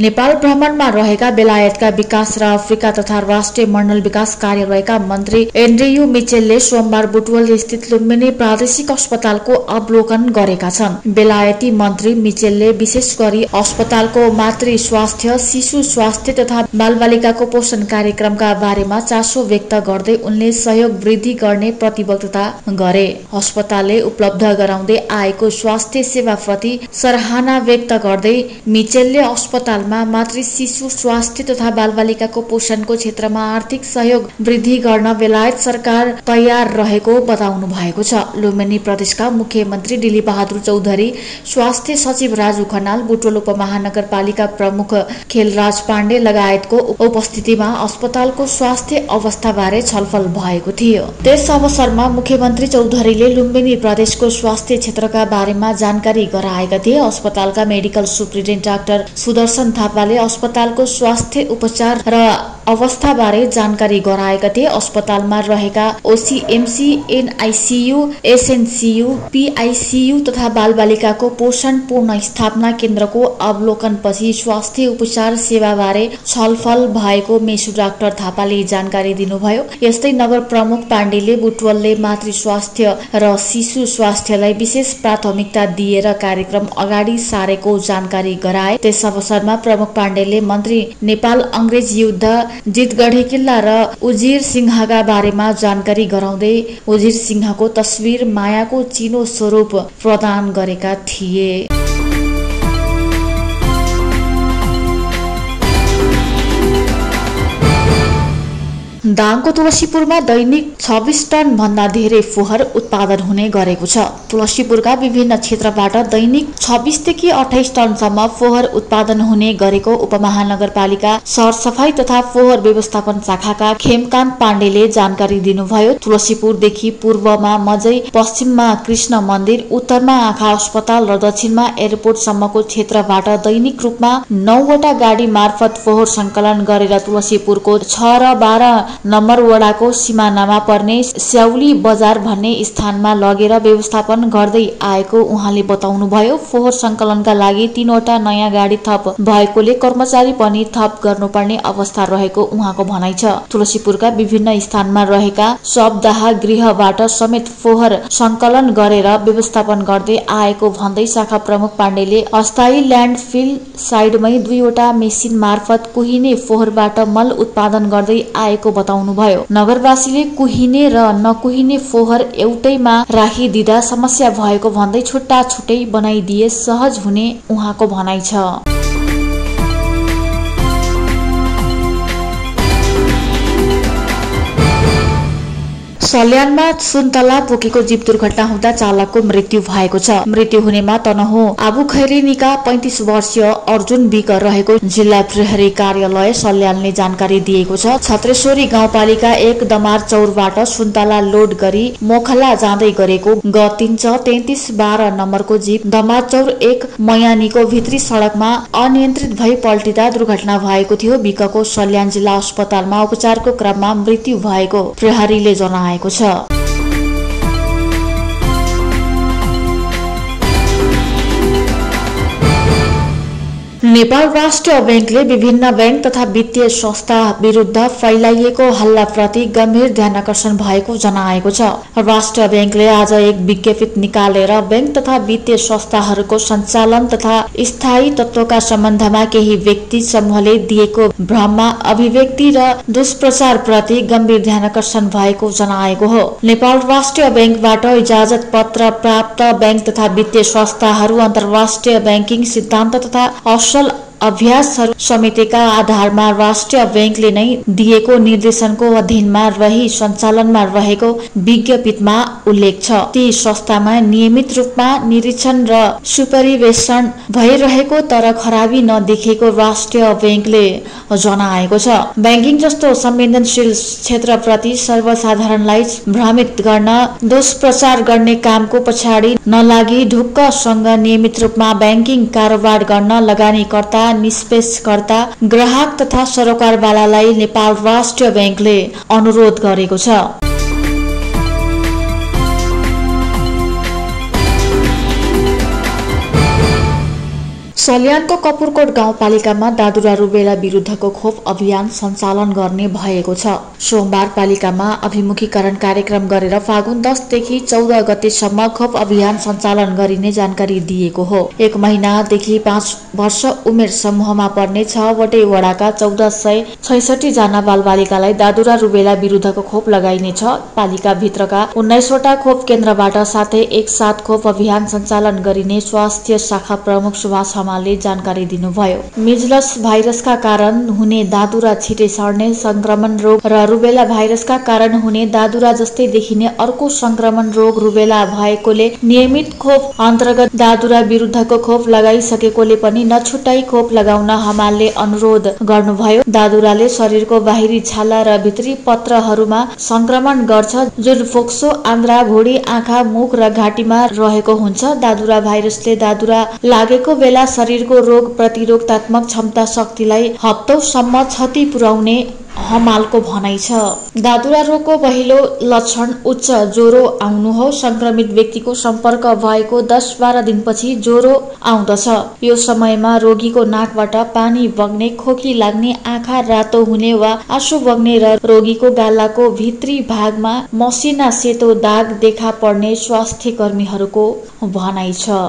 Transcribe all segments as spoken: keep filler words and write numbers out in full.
नेपाल भ्रमणमा रहेका बेलायतका विकास र अफ्रिका तथा राष्ट्रिय मण्डल विकास कार्यालयका मन्त्री एन्ड्रयू मिचेलले सोमबार बुटवल स्थित लुम्बिनी प्रादेशिक अस्पतालको अवलोकन गरेका छन्। बेलायती मन्त्री मिचेलले विशेष गरी अस्पतालको मातृ स्वास्थ्य, शिशु स्वास्थ्य तथा बालबालिकाको पोषण कार्यक्रमका बारेमा चासो व्यक्त गर्दै उनले सहयोग वृद्धि गर्ने प्रतिबद्धता गरे। अस्पतालले उपलब्ध गराउँदै आएको स्वास्थ्य सेवाप्रति सराहना व्यक्त गर्दै मिचेलले अस्पतालमा मातृ शिशु स्वास्थ्य तथा बालबालिकाको पोषणको क्षेत्रमा आर्थिक सहयोग वृद्धि गर्न बेलायत सरकार तयार रहेको बताउनु भएको छ। लुम्बिनी प्रदेशका मुख्यमन्त्री दिलीप बहादुर चौधरी, स्वास्थ्य सचिव राजु खनाल, बुटवल उपमहानगरपालिका प्रमुख खेलराज पाण्डे लगायतको उपस्थितिमा अस्पतालको स्वास्थ्य अवस्थाबारे छलफल भएको थियो। त्यस अवसरमा मुख्यमन्त्री चौधरीले लुम्बिनी प्रदेशको स्वास्थ्य क्षेत्रका बारेमा जानकारी गराएका थिए। अस्पतालका मेडिकल सुप्रिन्टेन्डेन्ट डाक्टर सुदर्शन थापाले अस्पतालको स्वास्थ्य उपचार र अवस्थाबारे जानकारी गराएका थिए। अस्पतालमा रहेका ओसीएमसी, एनआईसीयू, एसएनसीयू, पीआईसीयू तथा बालबालिकाको पोषण पूर्ण स्थापना केन्द्रको अवलोकनपछि स्वास्थ्य उपचार सेवाबारे छलफल भएको मेसु डाक्टर थापाले जानकारी दिनुभयो। यस्तै नगर प्रमुख पाण्डेले बुटवलले मातृ स्वास्थ्य र शिशु स्वास्थ्यलाई विशेष प्राथमिकता दिएर कार्यक्रम अगाडि सारेको जानकारी गराए। त्यस अवसरमा प्रमुख पाण्डेले मन्त्री नेपाल अंग्रेज युद्ध, जितगढी किल्ला र उजिर सिंहका बारेमा जानकारी गराउँदै उजिर सिंहको तस्विर मायाको चिनो स्वरूप प्रदान गरेका थिए। दाङको तुलसीपुरमा दैनिक छब्बीस टन भन्दा धेरै फोहोर उत्पादन हुने गरेको छ। तुलसीपुरका विभिन्न क्षेत्रबाट दैनिक छब्बीसदेखि अठाइस टनसम्म फोहोर उत्पादन हुने गरेको उपमहानगरपालिका सरसफाई तथा फोहोर व्यवस्थापन शाखाका खेमकान्त पाण्डेले जानकारी दिनुभयो। तुलसीपुरदेखि पूर्वमा मजै, पश्चिममा कृष्ण मन्दिर, उत्तरमा आँखा अस्पताल र दक्षिणमा एयरपोर्टसम्मको क्षेत्रबाट दैनिक रूपमा नौवटा गाडी मार्फत फोहोर संकलन गरेर तुलसीपुरको छ र बाह्र नम्बर वडाको सिमानामा पर्ने स्याउली बजार भन्ने स्थानमा लगेर व्यवस्थापन गर्दै आएको उहाँले बताउनुभयो। फोहोर संकलनका लागि तीनवटा नयाँ गाडी थप भएकोले कर्मचारी पनि थप गर्नुपर्ने अवस्था रहेको उहाँको भनाइ छ। तुलसीपुरका विभिन्न स्थानमा रहेका शवदाह गृहबाट समेत फोहोर संकलन गरेर व्यवस्थापन गर्दै आएको भन्दै शाखा प्रमुख पाण्डेले अस्थायी ल्यान्डफिल साइडमै दुईवटा मेसिन मार्फत कुहिने फोहोरबाट मल उत्पादन गर्दै आएको बताउनुभयो। नगरवासीले कुहिने र नकुहिने फोहोर एउटैमा राखिदिँदा समस्या भएको भन्दै छुट्टा छुट्टै बनाइदिए सहज हुने उहाँको भनाइ छ। सल्यानमा सुन्तला बोकेको जीप दुर्घटना हुँदा चालकको मृत्यु भएको छ। मृत्यु हुनेमा तनहु आबुखैरेनीका पैंतीस वर्षीय अर्जुन विक रहेको जिल्ला प्रहरी कार्यालय सल्यानले जानकारी दिएको छ। छत्रेश्वरी गाउँपालिका एक दमार चौरबाट सुन्तला लोड गरी मोखला जाँदै गरेको ग तीन छ तैंतीस बाह्र नम्बरको जीप दमार चौर एक मयानीको भित्री सड़कमा अनियन्त्रित भई पल्टिँदा दुर्घटना भएको थियो। विकको सल्यान जिल्ला अस्पतालमा उपचारको क्रममा मृत्यु भएको प्रहरीले जनाएको छ। नेपाल राष्ट्रिय बैंकले विभिन्न बैंक तथा वित्तीय संस्था विरुद्ध फैलाइएको हल्लाप्रति गम्भीर ध्यानकर्षण भएको जनाएको छ। राष्ट्रिय बैंकले आज एक विज्ञप्ति निकालेर बैंक तथा वित्तीय संस्थाहरूको सञ्चालन तथा स्थायी तत्वका सम्बन्धमा केही व्यक्ति समूहले दिएको भ्रममा अभिव्यक्ति र दुष्प्रचार प्रति गम्भीर ध्यानकर्षण भएको जनाएको हो। नेपाल राष्ट्रिय बैंकबाट इजाजत पत्र प्राप्त बैंक तथा वित्तीय संस्थाहरू अन्तर्राष्ट्रिय बैंकिङ सिद्धान्त तथा असल अभ्यासहरू समितिका आधारमा राष्ट्रिय बैंकले नै दिएको निर्देशनको अधीनमा रही सञ्चालनमा रहेको विज्ञप्तिमा उल्लेख छ। ती संस्थामा नियमित रूपमा निरीक्षण र सुपरिवेशन भइरहेको तर खराबी नदेखेको राष्ट्रिय बैंकले जनाएको छ। बैंकिङ जस्तो संवेदनशील क्षेत्रप्रति सर्वसाधारणलाई भ्रमित गर्न, दुष्प्रचार गर्ने कामको पछाडि नलागी ढुक्कसँग नियमित रूपमा बैंकिङ कारोबार गर्न लगानीकर्ता, निष्पेषकर्ता, ग्राहक तथा सरोकारवालालाई नेपाल राष्ट्रिय बैंकले अनुरोध गरेको छ। सल्यानको कपुरकोट गाउँपालिकामा दादुरा रुबेला विरुद्धको खोप अभियान सञ्चालन गर्ने भएको छ। सोमबार पालिकामा अभिमुखीकरण कार्यक्रम गरेर फागुन दस देखि चौध गतेसम्म खोप अभियान सञ्चालन गरिने जानकारी दिएको हो। एक महिनादेखि पाँच वर्ष उमेर समूहमा पर्ने छ वटै वडाका चौध सय छैसठी जना बालबालिकालाई दादुरा रुबेला विरुद्धको खोप लगाइनेछ। पालिका भित्रका उन्नाइसवटा खोप केन्द्रबाट साथै एक साथ खोप अभियान सञ्चालन गरिने स्वास्थ्य शाखा प्रमुख सुभाष हमालले जानकारी दिनुभयो। मिजलस भाइरसका कारण हुने दादुरा छिटै सर्ने संक्रमण रोग र रुबेला भाइरसका कारण हुने दादुरा जस्तै देखिने अर्को संक्रमण रोग रुबेला भएकोले नियमित खोप अन्तर्गत दादुरा विरुद्धको खोप लगाइसकेकोले पनि नछुटाई खोप लगाउन हमालले अनुरोध गर्नुभयो। दादुराले शरीरको बाहिरी छाला र भित्री पत्रहरूमा संक्रमण गर्छ, जुन फोक्सो, आन्द्रा, भुँडी, आँखा, मुख र घाँटीमा रहेको हुन्छ। दादुरा भाइरसले दादुरा लागेको बेला शरीरको रोग प्रतिरोधात्मक क्षमता शक्तिलाई हप्तौसम्म क्षति पुर्याउने हमालको भनाइ छ। दादुरा रोगको पहिलो लक्षण उच्च ज्वरो आउनु हो। संक्रमित व्यक्तिको सम्पर्क भएको दस बाह्र दिनपछि ज्वरो आउँदछ। यो समयमा रोगीको नाकबाट पानी बग्ने, खोकी लाग्ने, आँखा रातो हुने वा आँसु बग्ने र रोगीको गालाको भित्री भागमा मसिना सेतो दाग देखा पर्ने स्वास्थ्य कर्मीहरूको भनाइ छ।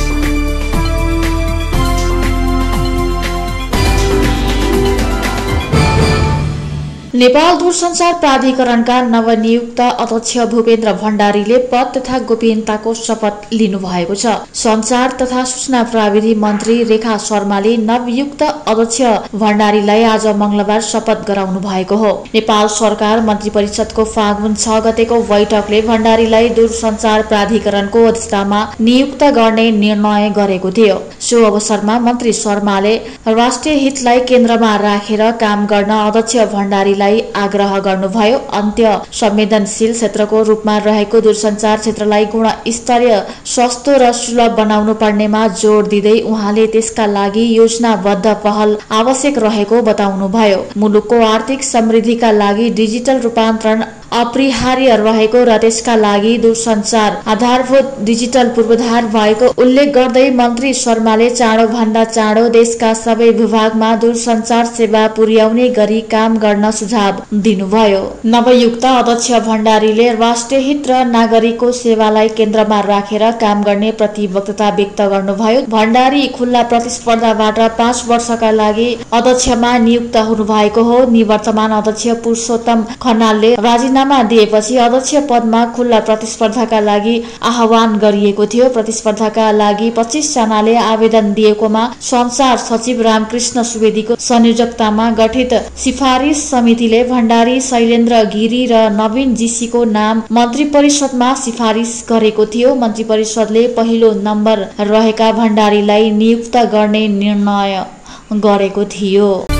नेपाल दूरसञ्चार प्राधिकरणका नवनियुक्त अध्यक्ष भूपेन्द्र भण्डारीले पद तथा गोपनीयताको शपथ लिनु भएको छ। संचार तथा सूचना प्रविधि मन्त्री रेखा शर्माले नवयुक्त अध्यक्ष भण्डारीलाई आज मंगलबार शपथ गराउनु भएको हो। नेपाल सरकार मन्त्री परिषदको फागुन छ गतेको बैठकले भण्डारीलाई दूरसञ्चार प्राधिकरणको अध्यक्षतामा नियुक्त गर्ने निर्णय गरेको थियो। सो अवसरमा मन्त्री शर्माले राष्ट्रिय हितलाई केन्द्रमा राखेर काम गर्न अध्यक्ष भण्डारीलाई आग्रह गर्नुभयो। अन्त्य संवेदनशील क्षेत्रको रूपमा रहेको दूरसञ्चार क्षेत्रलाई गुणस्तरीय, सस्तो र सुलभ बनाउनु पर्नेमा जोड़ दिँदै उहाँले त्यसका लागि योजनाबद्ध पहल आवश्यक रहेको बताउनुभयो। मुलुकको आर्थिक समृद्धिका लागि डिजिटल रूपान्तरण अपरिहार्य रहेको र त्यसका लागि दूरसञ्चार आधारभूत डिजिटल पूर्वाधार भएको उल्लेख गर्दै मन्त्री शर्माले चाँडो भन्दा चाँडो देशका सबै विभागमा दूरसञ्चार सेवा पुर्याउने गरी काम गर्न सुझाव दिनुभयो। नवयुक्त अध्यक्ष भण्डारीले राष्ट्रिय हित र नागरिकको सेवालाई केन्द्रमा राखेर काम गर्ने प्रतिबद्धता व्यक्त गर्नुभयो। भण्डारी खुल्ला प्रतिस्पर्धाबाट पाँच वर्षका लागि अध्यक्षमा नियुक्त हुनुभएको हो। निवर्तमान अध्यक्ष पुरुषोत्तम खनालले राजीनामा दिएपछि अध्यक्ष पदमा खुल्ला प्रतिस्पर्धाका लागि आह्वान गरिएको थियो। प्रतिस्पर्धाका लागि पच्चीस जनाले आवेदन दिएकोमा संचार सचिव रामकृष्ण सुवेदीको संयोजकतामा गठित सिफारिस समितिले भण्डारी, शैलेन्द्र गिरी र नवीन जीसीको नाम मन्त्री परिषदमा सिफारिस गरेको थियो। मन्त्री परिषदले पहिलो नम्बर रहेका भण्डारीलाई नियुक्त गर्ने निर्णय गरेको थियो।